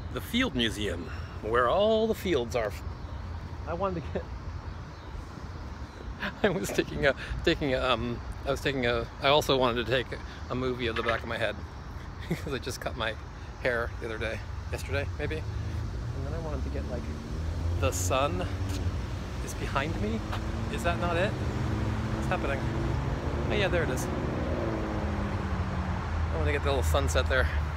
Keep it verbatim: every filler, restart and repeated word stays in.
the Field Museum, where all the fields are. I wanted to get. I was taking a taking a um. I was taking a. I also wanted to take a movie of the back of my head because I just cut my hair the other day, yesterday maybe, and then I wanted to get like the sun is behind me. Is that not it? What's happening? Oh yeah, there it is. I want to get the little sunset there.